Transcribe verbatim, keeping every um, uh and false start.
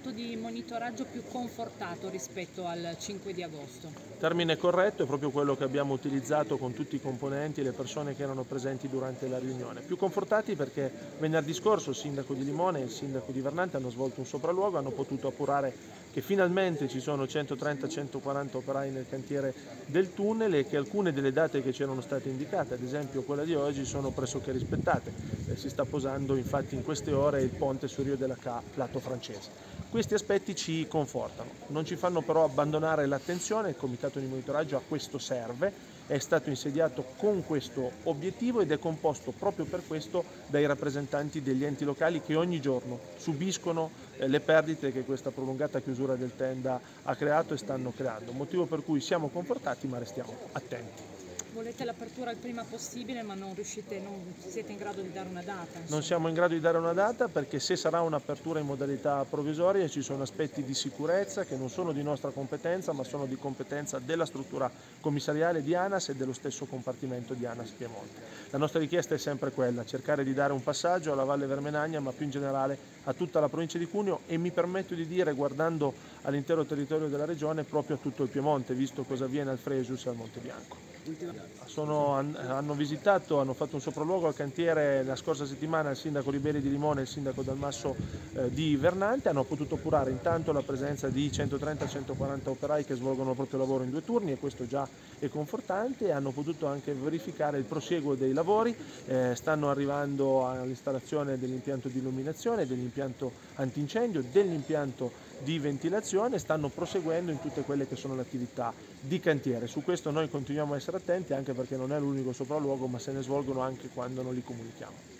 dato di monitoraggio più confortato rispetto al cinque di agosto? Termine corretto, è proprio quello che abbiamo utilizzato con tutti i componenti e le persone che erano presenti durante la riunione. Più confortati perché venerdì scorso il sindaco di Limone e il sindaco di Vernante hanno svolto un sopralluogo, hanno potuto appurare che finalmente ci sono centotrenta centoquaranta operai nel cantiere del tunnel e che alcune delle date che c'erano state indicate, ad esempio quella di oggi, sono pressoché rispettate. Eh, si sta posando infatti in queste ore il ponte su Rio della Ca, lato francese. Questi aspetti ci confortano, non ci fanno però abbandonare l'attenzione. Il comitato di monitoraggio a questo serve, è stato insediato con questo obiettivo ed è composto proprio per questo dai rappresentanti degli enti locali che ogni giorno subiscono eh, le perdite che questa prolungata chiusura del tenda ha creato e stanno creando, motivo per cui siamo confortati ma restiamo attenti. Volete l'apertura il prima possibile, ma non riuscite, non siete in grado di dare una data? Insomma. Non siamo in grado di dare una data perché se sarà un'apertura in modalità provvisoria ci sono aspetti di sicurezza che non sono di nostra competenza ma sono di competenza della struttura commissariale di ANAS e dello stesso compartimento di ANAS Piemonte. La nostra richiesta è sempre quella, cercare di dare un passaggio alla Valle Vermenagna ma più in generale a tutta la provincia di Cuneo e mi permetto di dire, guardando all'intero territorio della regione, proprio a tutto il Piemonte, visto cosa avviene al Frejus e al Monte Bianco. Sono, hanno visitato, hanno fatto un sopralluogo al cantiere la scorsa settimana il sindaco Liberi di Limone e il sindaco Dalmasso eh, di Vernante, hanno potuto appurare intanto la presenza di centotrenta centoquaranta operai che svolgono il proprio lavoro in due turni e questo già è confortante, e hanno potuto anche verificare il prosieguo dei lavori, eh, stanno arrivando all'installazione dell'impianto di illuminazione, dell'impianto antincendio, dell'impianto di ventilazione, stanno proseguendo in tutte quelle che sono le attività di cantiere. Su questo noi continuiamo a essere attenti anche perché non è l'unico sopralluogo ma se ne svolgono anche quando non li comunichiamo.